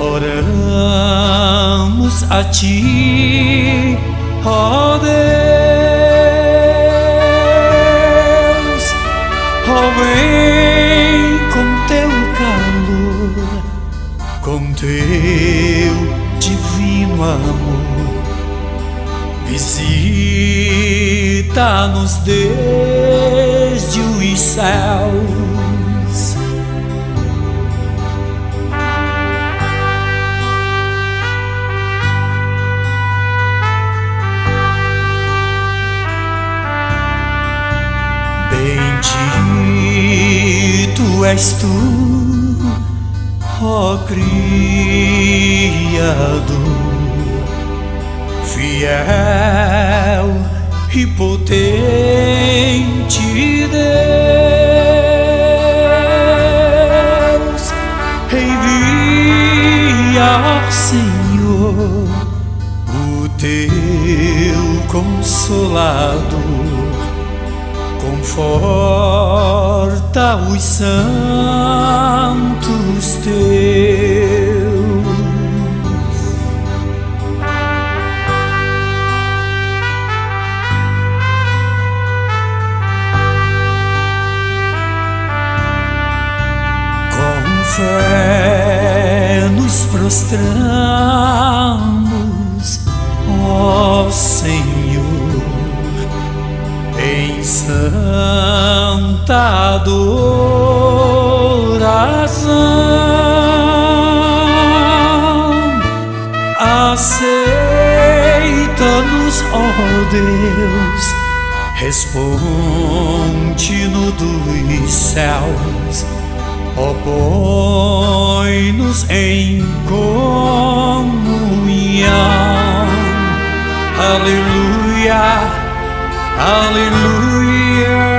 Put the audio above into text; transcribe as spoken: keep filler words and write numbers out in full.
Oramos a Ti, ó Deus, ó vem com Teu calor, com Teu divino amor, visita-nos desde os céus. Bendito és Tu, ó Criador, fiel e potente Deus. Envia, ó Senhor, o Teu Consolador, conforta os santos Teus. Com fé nos prostramos, ó Senhor, em santa adoração. Aceita-nos, ó Deus, responde-no dos céus, ó põe-nos em comunhão. Aleluia, aleluia.